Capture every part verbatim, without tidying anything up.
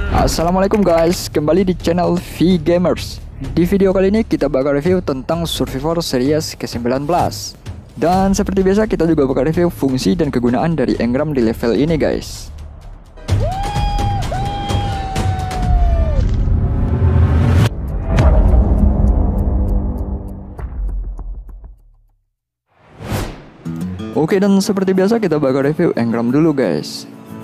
Assalamualaikum guys, kembali di channel V Gamers. Di video kali ini kita bakal review tentang Survivor Series ke sembilan belas. Dan seperti biasa kita juga bakal review fungsi dan kegunaan dari engram di level ini guys. Oke, dan seperti biasa kita bakal review engram dulu guys.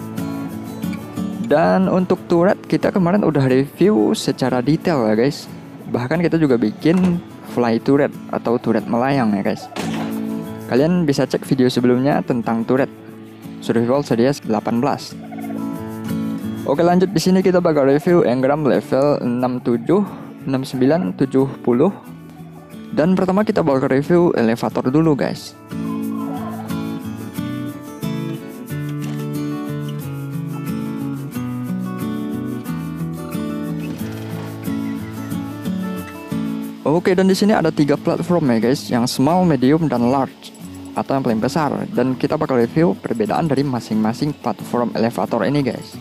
Dan untuk turret kita kemarin udah review secara detail ya guys. Bahkan kita juga bikin fly turret atau turret melayang ya guys. Kalian bisa cek video sebelumnya tentang turret Survival Series delapan belas. Oke, lanjut di sini kita bakal review engram level enam puluh tujuh, enam puluh sembilan, tujuh puluh. Dan pertama kita bakal review elevator dulu guys. Oke, dan di sini ada tiga platform ya guys, yang small, medium, dan large atau yang paling besar. Dan kita bakal review perbedaan dari masing-masing platform elevator ini guys.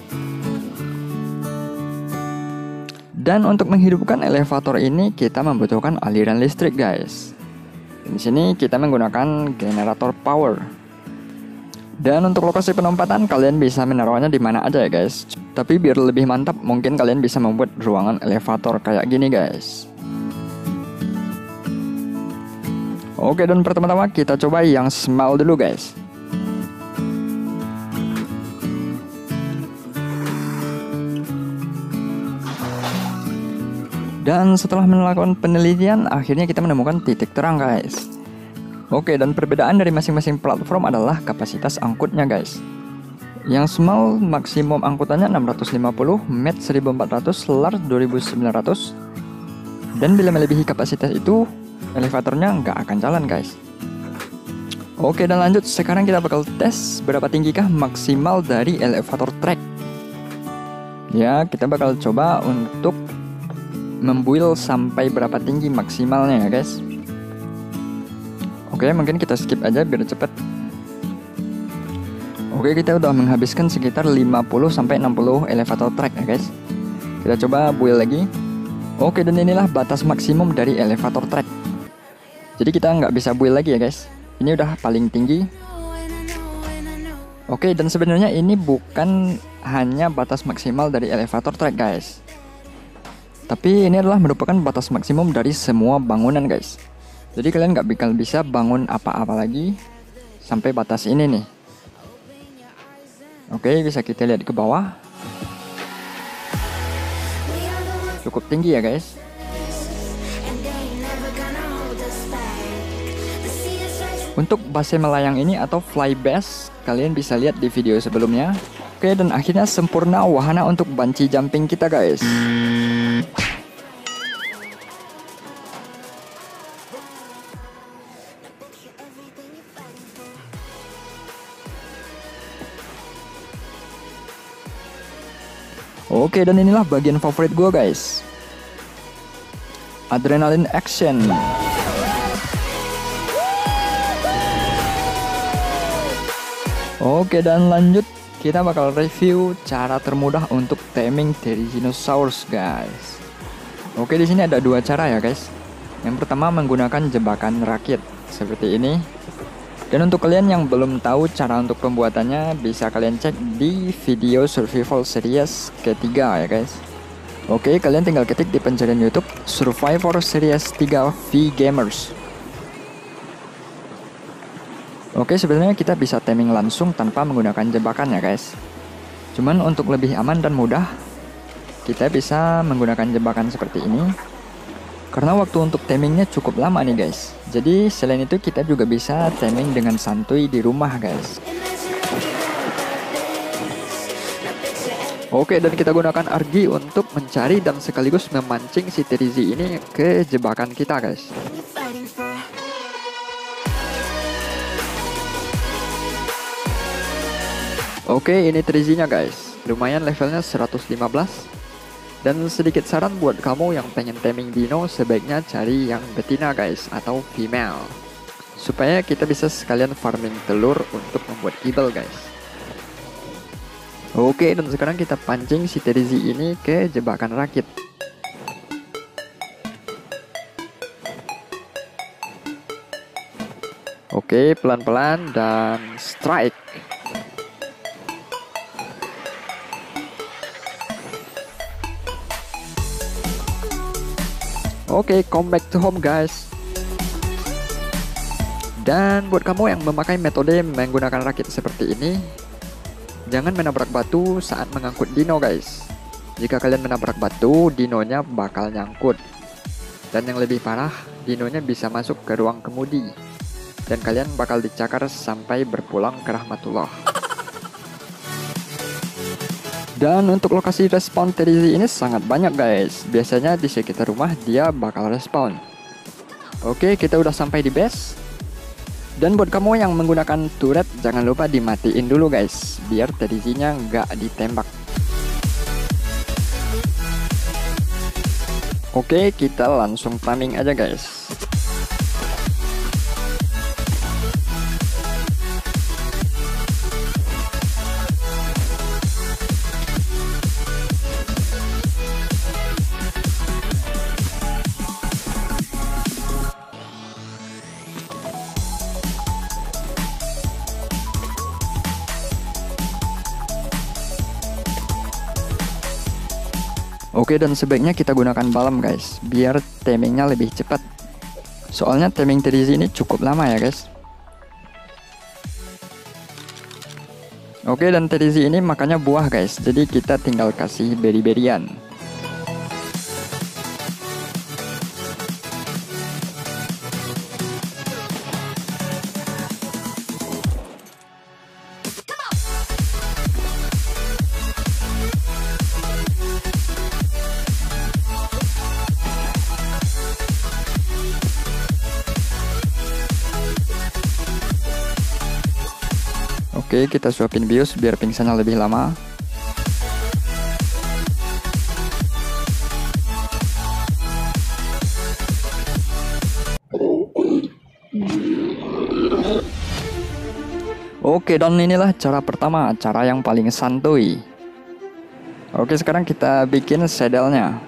Dan untuk menghidupkan elevator ini kita membutuhkan aliran listrik guys. Di sini kita menggunakan generator power. Dan untuk lokasi penempatan kalian bisa menaruhnya di mana aja ya guys. Tapi biar lebih mantap mungkin kalian bisa membuat ruangan elevator kayak gini guys. Oke, dan pertama-tama kita coba yang small dulu guys. Dan setelah melakukan penelitian akhirnya kita menemukan titik terang guys. Oke, dan perbedaan dari masing-masing platform adalah kapasitas angkutnya guys. Yang small maksimum angkutannya enam ratus lima puluh, med seribu empat ratus, large dua ribu sembilan ratus. Dan bila melebihi kapasitas itu elevatornya nggak akan jalan guys. Oke, dan lanjut sekarang kita bakal tes berapa tinggikah maksimal dari elevator track. Ya, kita bakal coba untuk membuild sampai berapa tinggi maksimalnya ya guys. Oke, mungkin kita skip aja biar cepet. Oke, kita udah menghabiskan sekitar lima puluh sampai enam puluh elevator track ya guys. Kita coba build lagi. Oke, dan inilah batas maksimum dari elevator track. Jadi kita nggak bisa build lagi ya guys. Ini udah paling tinggi. Oke, dan sebenarnya ini bukan hanya batas maksimal dari elevator track guys. Tapi ini adalah merupakan batas maksimum dari semua bangunan guys. Jadi kalian nggak bakal bisa bangun apa-apa lagi sampai batas ini nih. Oke, bisa kita lihat ke bawah. Cukup tinggi ya guys. Untuk base melayang ini atau fly base, kalian bisa lihat di video sebelumnya. Oke, dan akhirnya sempurna wahana untuk bungee jumping kita guys. Oke, dan inilah bagian favorit gue guys, adrenaline action. Oke, dan lanjut kita bakal review cara termudah untuk taming Therizinosaurus guys. Oke, di sini ada dua cara ya guys. Yang pertama menggunakan jebakan rakit seperti ini. Dan untuk kalian yang belum tahu cara untuk pembuatannya bisa kalian cek di video Survival Series ketiga ya guys. Oke, kalian tinggal ketik di pencarian YouTube Survivor Series tiga V Gamers. Oke, sebenarnya kita bisa taming langsung tanpa menggunakan jebakan ya guys. Cuman untuk lebih aman dan mudah, kita bisa menggunakan jebakan seperti ini. Karena waktu untuk tamingnya cukup lama nih guys. Jadi selain itu kita juga bisa taming dengan santuy di rumah guys. Oke, dan kita gunakan R G untuk mencari dan sekaligus memancing si Therizi ini ke jebakan kita guys. Oke, ini Therizinya guys. Lumayan levelnya seratus lima belas. Dan sedikit saran buat kamu yang pengen taming dino, sebaiknya cari yang betina guys, atau female. supaya kita bisa sekalian farming telur untuk membuat kibel guys. Oke, dan sekarang kita pancing si Terizi ini ke jebakan rakit. Oke, pelan-pelan dan strike. Oke, come back to home guys. Dan buat kamu yang memakai metode menggunakan rakit seperti ini, jangan menabrak batu saat mengangkut dino guys. Jika kalian menabrak batu, dinonya bakal nyangkut. Dan yang lebih parah, dinonya bisa masuk ke ruang kemudi. Dan kalian bakal dicakar sampai berpulang ke rahmatullah. Dan untuk lokasi respawn Terizi ini sangat banyak guys. Biasanya di sekitar rumah dia bakal respawn. Oke, kita udah sampai di base. Dan buat kamu yang menggunakan turret, jangan lupa dimatiin dulu guys, biar Terizinya nggak ditembak. Oke, kita langsung timing aja guys. Oke, dan sebaiknya kita gunakan balm guys, biar timingnya lebih cepat. Soalnya timing Terizi ini cukup lama ya guys. Oke, dan Terizi ini makannya buah guys, jadi kita tinggal kasih beri-berian. Oke, kita suapin bius biar pingsannya lebih lama. Oke, dan inilah cara pertama, cara yang paling santuy. Oke, sekarang kita bikin saddle-nya.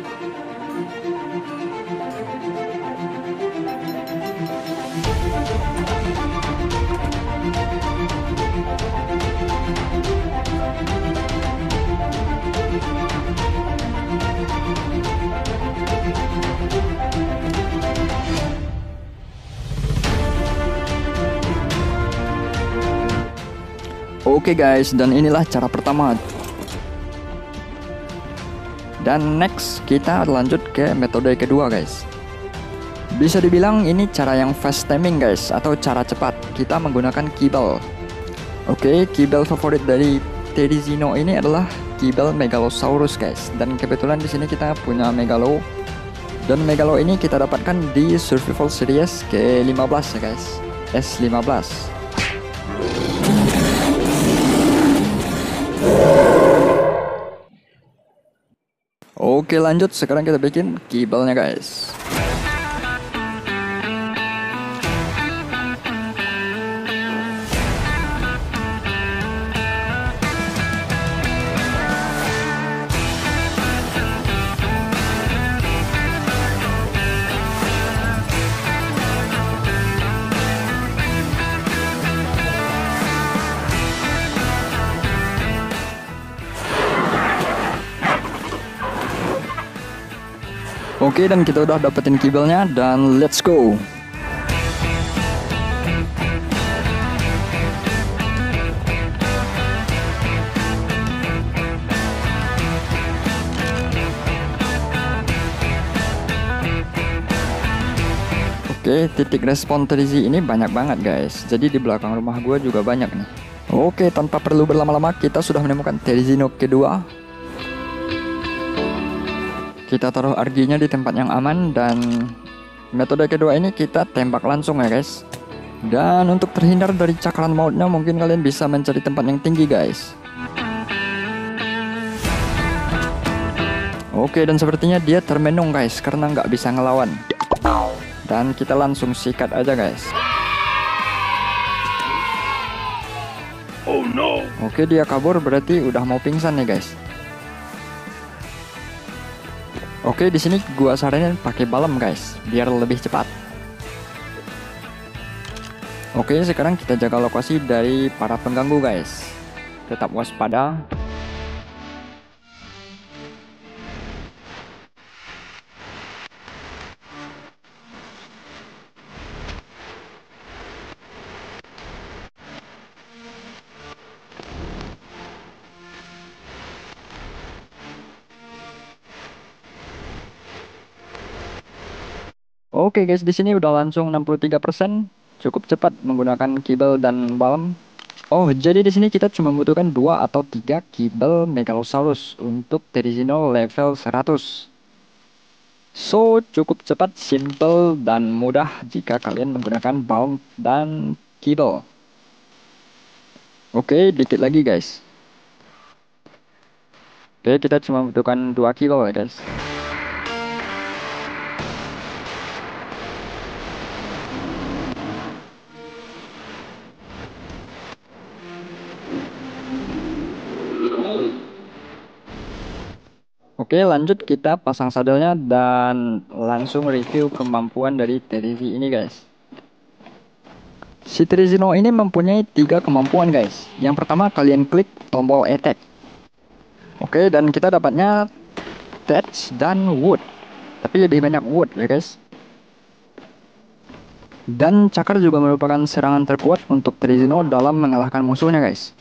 Oke guys, dan inilah cara pertama. Dan next kita lanjut ke metode kedua guys. Bisa dibilang ini cara yang fast timing guys, atau cara cepat. Kita menggunakan kibel. Oke, kibel favorit dari Terizino ini adalah kibel Megalosaurus guys. Dan kebetulan di sini kita punya Megalo. Dan Megalo ini kita dapatkan di Survival Series ke lima belas ya guys, S lima belas. Oke, lanjut, sekarang kita bikin kibelnya guys. Oke, dan kita udah dapetin kibelnya, dan let's go. Oke, titik respon Terizi ini banyak banget guys. Jadi di belakang rumah gue juga banyak nih. Oke, tanpa perlu berlama-lama kita sudah menemukan Terizino kedua. Kita taruh R G-nya di tempat yang aman, dan metode kedua ini kita tembak langsung ya guys. Dan untuk terhindar dari cakaran mautnya, mungkin kalian bisa mencari tempat yang tinggi guys. Oke, dan sepertinya dia termenung guys, karena nggak bisa ngelawan. Dan kita langsung sikat aja guys. Oh no. Oke, dia kabur, berarti udah mau pingsan nih guys. Oke, di sini gua saranin pakai balem guys, biar lebih cepat. Oke, sekarang kita jaga lokasi dari para pengganggu guys. Tetap waspada. Oke guys, di sini udah langsung enam puluh tiga persen, cukup cepat menggunakan kibel dan balem. Oh, jadi di sini kita cuma membutuhkan dua atau tiga kibel Megalosaurus untuk Therizino level seratus. So, cukup cepat, simple, dan mudah jika kalian menggunakan balm dan kibel. Oke, dikit lagi guys. Oke, kita cuma membutuhkan dua kibel ya guys. Oke, lanjut kita pasang sadelnya dan langsung review kemampuan dari Therizi ini guys. Si Therizino ini mempunyai tiga kemampuan guys. Yang pertama, kalian klik tombol attack. Oke, dan kita dapatnya thatch dan wood, tapi lebih banyak wood ya guys. Dan cakar juga merupakan serangan terkuat untuk Therizino dalam mengalahkan musuhnya guys.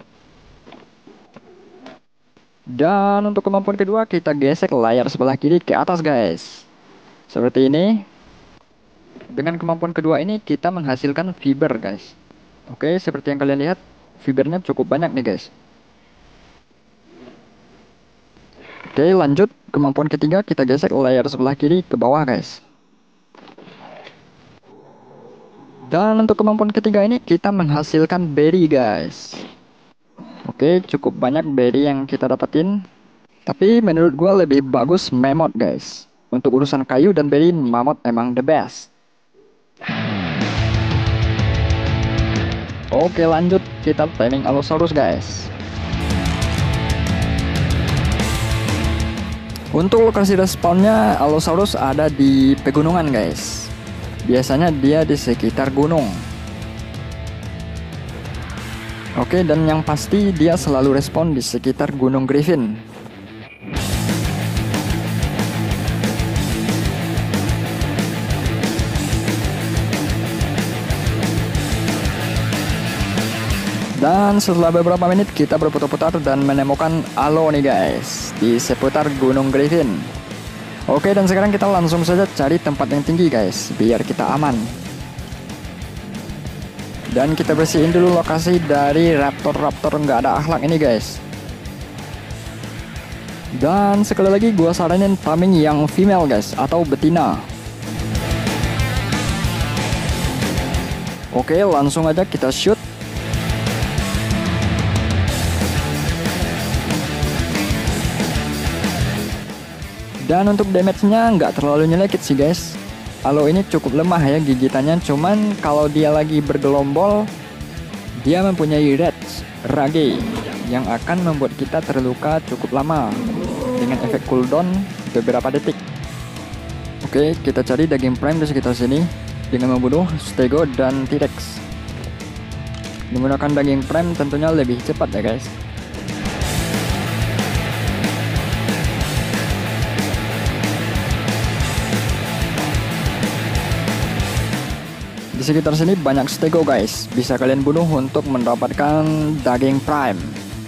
Dan untuk kemampuan kedua, kita gesek layar sebelah kiri ke atas guys. Seperti ini. Dengan kemampuan kedua ini kita menghasilkan fiber guys. Oke, seperti yang kalian lihat, fibernya cukup banyak nih guys. Oke, lanjut kemampuan ketiga, kita gesek layar sebelah kiri ke bawah guys. Dan untuk kemampuan ketiga ini kita menghasilkan berry guys. Oke, cukup banyak berry yang kita dapatin. Tapi menurut gua lebih bagus mammoth guys. Untuk urusan kayu dan berry, mammoth emang the best. Oke, lanjut kita taming Allosaurus guys. Untuk lokasi respawnnya Allosaurus ada di pegunungan guys. Biasanya dia di sekitar gunung. Oke, dan yang pasti dia selalu respawn di sekitar Gunung Griffin. Dan setelah beberapa menit kita berputar-putar dan menemukan Allo nih guys di seputar Gunung Griffin. Oke, dan sekarang kita langsung saja cari tempat yang tinggi guys, biar kita aman. Dan kita bersihin dulu lokasi dari raptor-raptor nggak ada akhlak ini guys. Dan sekali lagi gua saranin taming yang female guys, atau betina. Oke, langsung aja kita shoot. Dan untuk damage-nya nggak terlalu nyelekit sih guys. Allo ini cukup lemah ya gigitannya, cuman kalau dia lagi bergelombol, dia mempunyai rage, rage, yang akan membuat kita terluka cukup lama dengan efek cooldown beberapa detik. Oke, kita cari daging prime di sekitar sini dengan membunuh Stego dan T-Rex. Menggunakan daging prime tentunya lebih cepat ya guys. Di sekitar sini banyak Stego guys, bisa kalian bunuh untuk mendapatkan daging prime.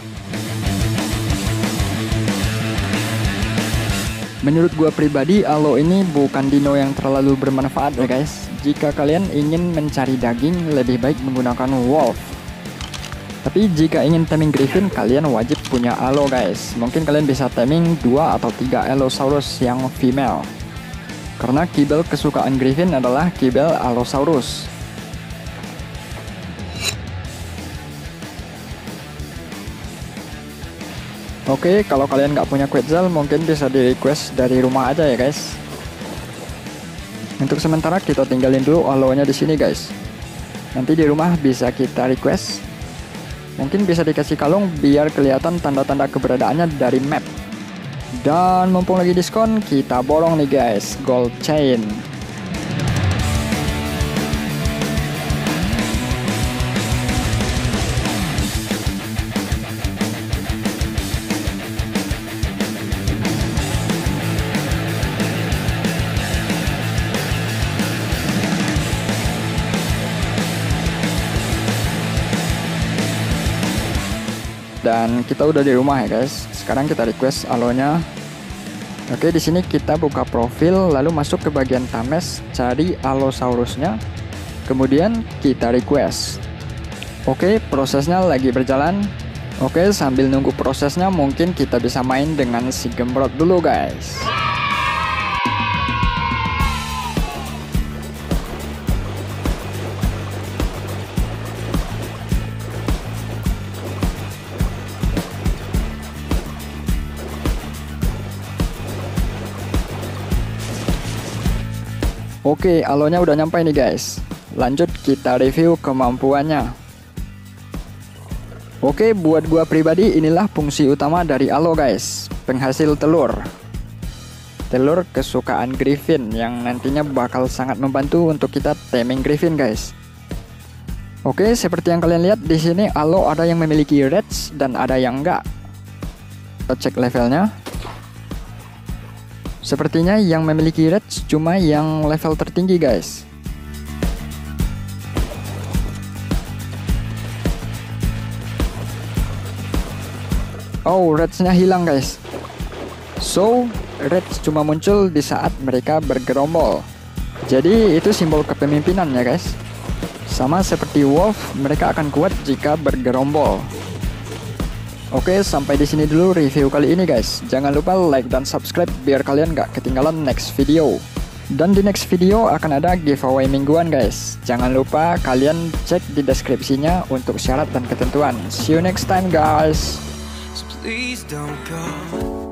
Menurut gua pribadi, Allo ini bukan dino yang terlalu bermanfaat ya guys. Jika kalian ingin mencari daging, lebih baik menggunakan wolf. Tapi jika ingin taming Griffin, kalian wajib punya Allo guys. Mungkin kalian bisa taming dua atau tiga Allosaurus yang female. Karena kibel kesukaan Griffin adalah kibel Allosaurus. Oke, kalau kalian nggak punya Quetzal, mungkin bisa di request dari rumah aja ya guys. Untuk sementara kita tinggalin dulu Allo-nya di sini guys. Nanti di rumah bisa kita request. Mungkin bisa dikasih kalung biar kelihatan tanda-tanda keberadaannya dari map. Dan mumpung lagi diskon, kita borong nih guys, gold chain. Dan kita udah di rumah ya guys. Sekarang kita request alonya. Oke, di sini kita buka profil, lalu masuk ke bagian Tames, cari Allosaurusnya. Kemudian kita request. Oke, prosesnya lagi berjalan. Oke, sambil nunggu prosesnya mungkin kita bisa main dengan si Gembrot dulu guys. Oke, alonya udah nyampe nih guys. Lanjut kita review kemampuannya. Oke, buat gua pribadi inilah fungsi utama dari alo guys. Penghasil telur. Telur kesukaan Griffin yang nantinya bakal sangat membantu untuk kita taming Griffin guys. Oke, seperti yang kalian lihat di sini alo ada yang memiliki reds dan ada yang enggak. Kita cek levelnya. Sepertinya yang memiliki reds cuma yang level tertinggi guys. Oh, redsnya hilang guys. So, reds cuma muncul di saat mereka bergerombol. Jadi itu simbol kepemimpinan ya guys. Sama seperti wolf, mereka akan kuat jika bergerombol. Oke, sampai di sini dulu review kali ini guys. Jangan lupa like dan subscribe biar kalian gak ketinggalan next video. Dan di next video akan ada giveaway mingguan guys. Jangan lupa kalian cek di deskripsinya untuk syarat dan ketentuan. See you next time guys. So please don't go.